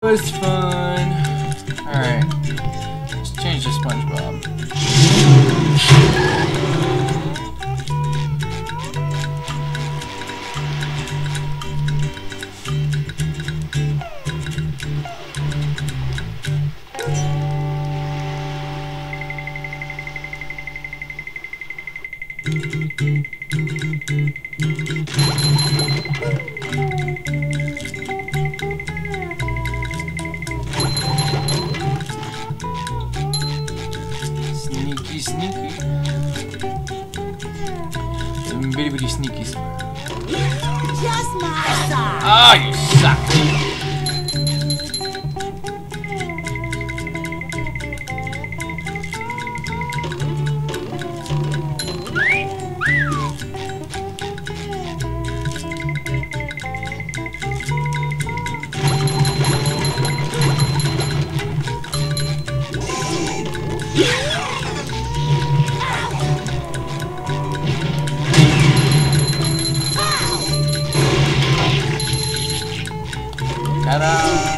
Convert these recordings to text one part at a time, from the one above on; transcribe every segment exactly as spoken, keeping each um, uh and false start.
was fun. Alright. Let's change to SpongeBob. Sneaky, sneaky. Some bitty bitty sneakies. Just my side. Oh, you suck. Ta-da!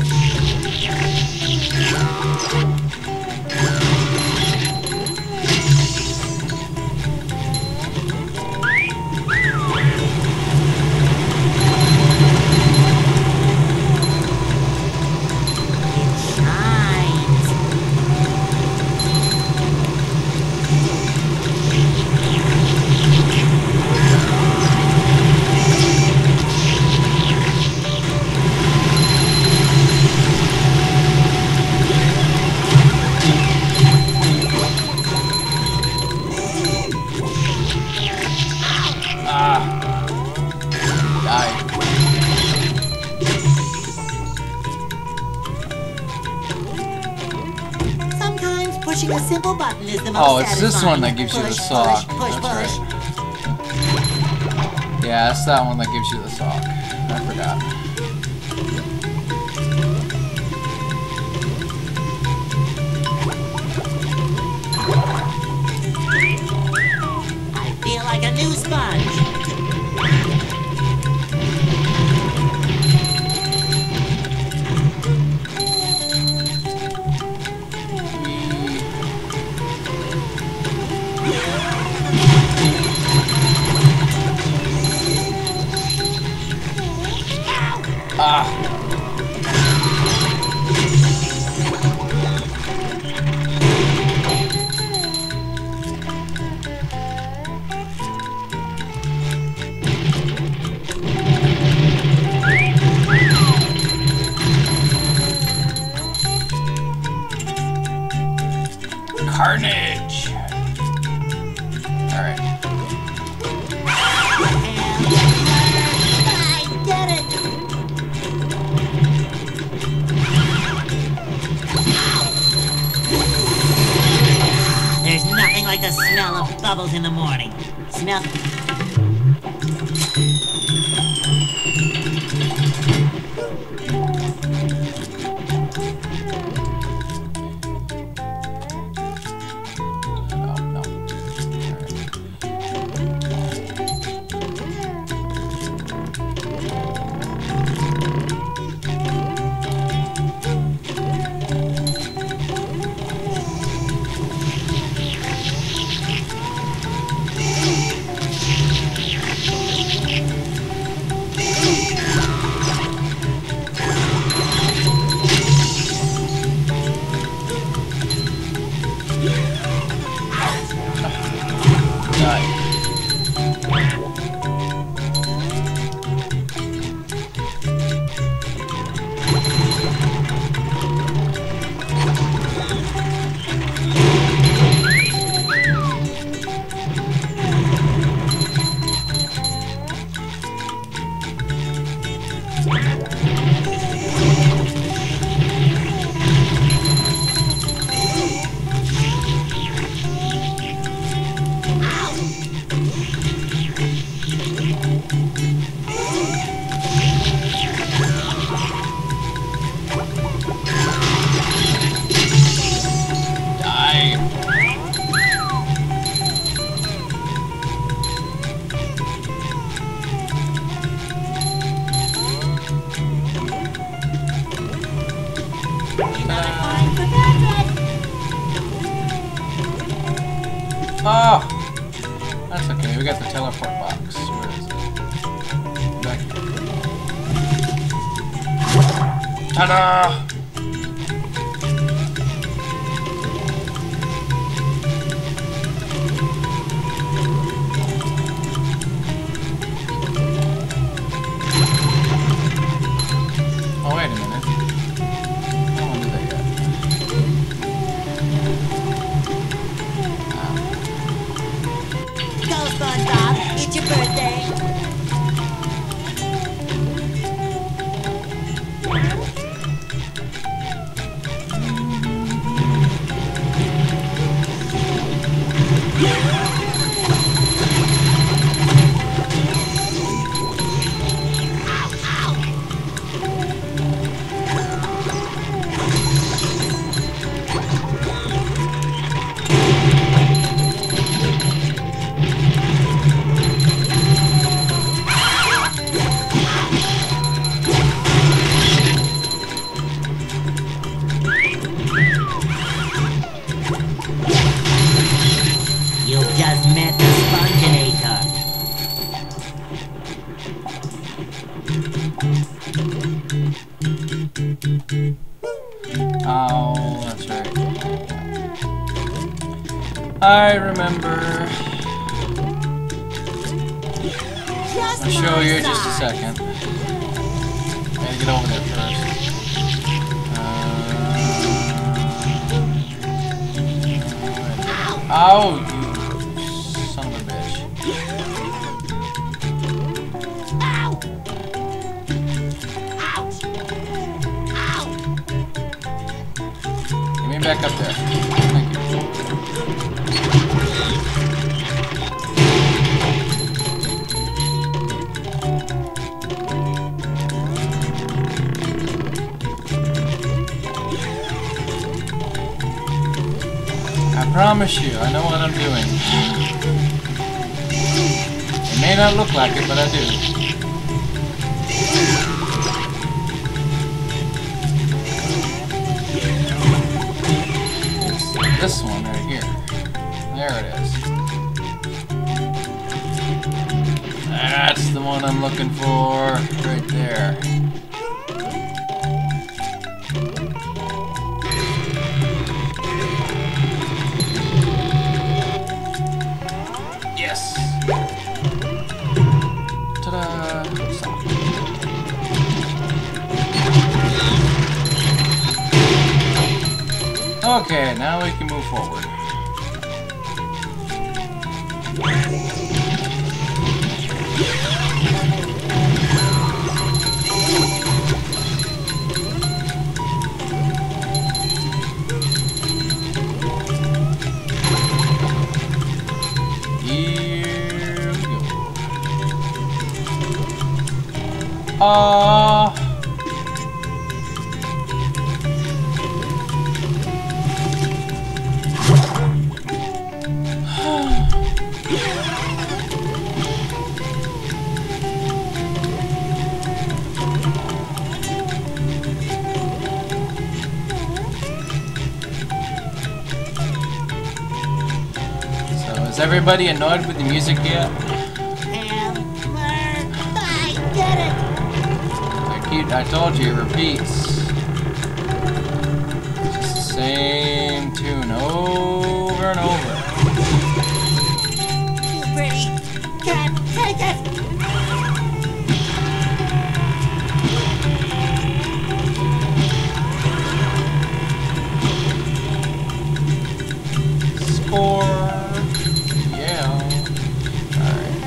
Pushing a simple button is the most Oh, it's this satisfying. one that gives you the Push, sock. Push, push, That's push. right. Yeah, it's that one that gives you the sock. I forgot. I feel like a new sponge. Ah. Carnage. All right. I did it. There's nothing like the smell of bubbles in the morning. Smell. Another coin for Patrick. Oh! That's okay, we got the teleport box. Where is it? Back here. Ta-da! Oh, wait a minute. I don't do that yet. Go, SpongeBob. It's your birthday. You've just met the Spongeinator. Oh, that's right. I remember. Just I'll show you in my just a side. second. Gotta get over there first. Uh, oh, you son of a bitch. Ow! Ouch! Ow! Get me back up there. Thank you. I promise you, I know what I'm doing. It may not look like it, but I do. It's this one right here. There it is. That's the one I'm looking for. Right there. Yes. Ta-da! Okay, now we can move forward. Uh So is everybody annoyed with the music yet? Hammer! I did it! I keep I told you it repeats. It's the same tune over and over. Too pretty. Can't take it! Score. Yeah. Alright.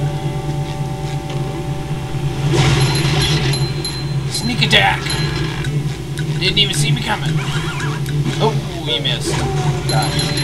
Sneak attack! Didn't even see me coming. Oh, we missed. Got it.